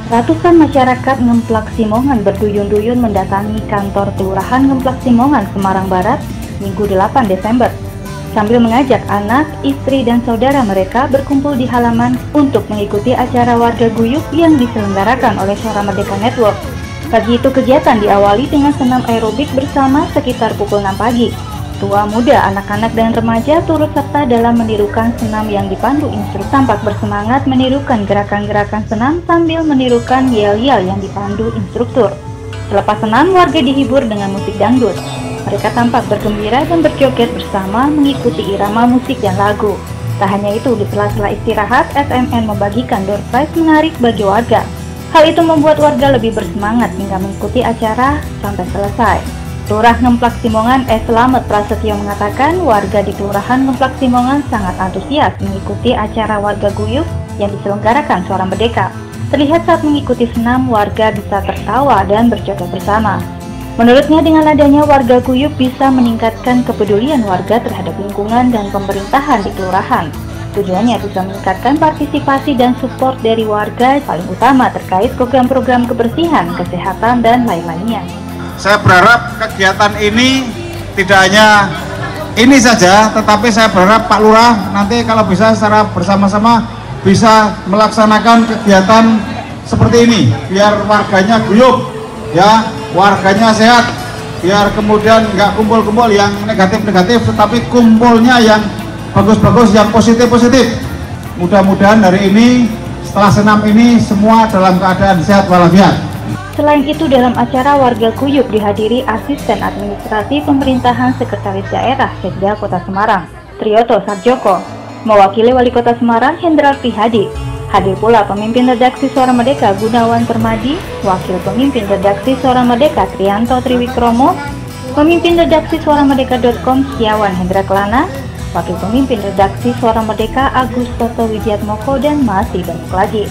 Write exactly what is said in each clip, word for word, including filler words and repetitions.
Ratusan masyarakat Ngemplak Simongan berduyun-duyun mendatangi kantor Kelurahan Ngemplak Simongan, Semarang Barat, Minggu delapan Desember, sambil mengajak anak, istri, dan saudara mereka berkumpul di halaman untuk mengikuti acara warga guyup yang diselenggarakan oleh Suara Merdeka Network. Pagi itu kegiatan diawali dengan senam aerobik bersama sekitar pukul enam pagi. Tua, muda, anak-anak, dan remaja turut serta dalam menirukan senam yang dipandu instruktur. Tampak bersemangat menirukan gerakan-gerakan senam sambil menirukan yel-yel yang dipandu instruktur. Selepas senam, warga dihibur dengan musik dangdut. Mereka tampak bergembira dan berjoget bersama mengikuti irama musik dan lagu. Tak hanya itu, di sela-sela istirahat, S M N membagikan door prize menarik bagi warga. Hal itu membuat warga lebih bersemangat hingga mengikuti acara sampai selesai. Lurah Ngemplak Simongan S. Slamet Prasetyo mengatakan warga di Kelurahan Ngemplak Simongan sangat antusias mengikuti acara warga guyup yang diselenggarakan Suara Merdeka. Terlihat saat mengikuti senam, warga bisa tertawa dan berjoget bersama. Menurutnya, dengan adanya warga guyup bisa meningkatkan kepedulian warga terhadap lingkungan dan pemerintahan di kelurahan. Tujuannya bisa meningkatkan partisipasi dan support dari warga, paling utama terkait program-program kebersihan, kesehatan, dan lain-lainnya. Saya berharap kegiatan ini tidak hanya ini saja, tetapi saya berharap Pak Lurah nanti kalau bisa secara bersama-sama bisa melaksanakan kegiatan seperti ini, biar warganya guyup, ya, warganya sehat, biar kemudian nggak kumpul-kumpul yang negatif-negatif, tetapi kumpulnya yang bagus-bagus, yang positif-positif. Mudah-mudahan hari ini, setelah senam ini, semua dalam keadaan sehat walafiat. Selain itu, dalam acara warga guyup dihadiri Asisten Administrasi Pemerintahan Sekretaris Daerah Sekda Kota Semarang, Triyoto Sarjoko, mewakili Wali Kota Semarang Hendrar Prihadi. Hadir pula pemimpin redaksi Suara Merdeka Gunawan Permadi, wakil pemimpin redaksi Suara Merdeka Trianto Triwikromo, pemimpin redaksi suara merdeka titik com Setiawan Hendra Kelana, wakil pemimpin redaksi Suara Merdeka Agus Toto Widiatmoko, dan masih banyak lagi.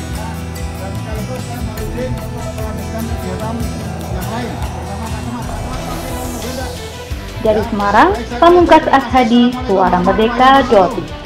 Dari Semarang, Pamungkas Ashadi, Suara Merdeka dot i.